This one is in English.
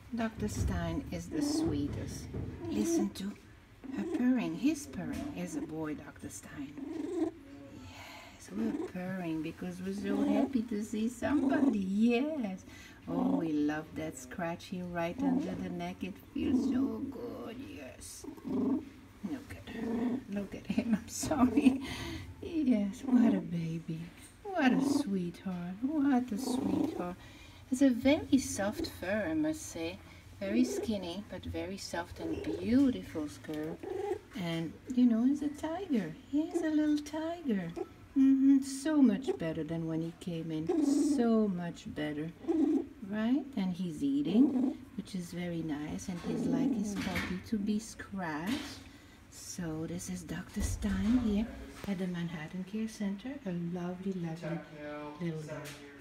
Dr. Stein is the sweetest. Listen to her purring. His purring is a boy, Dr. Stein. Yes, we're purring because we're so happy to see somebody. Yes. Oh, we love that scratching right under the neck. It feels so good. Yes. Look at her. Look at him. I'm sorry. Yes, what a baby. What a sweetheart. What a sweetheart. It's a very soft fur, I must say. Very skinny, but very soft and beautiful fur. And, you know, he's a tiger. He's a little tiger. So much better than when he came in. So much better. Right? And he's eating, which is very nice. And he's like his puppy to be scratched. So this is Dr. Stein here at the Manhattan Care Center. A lovely, lovely little guy.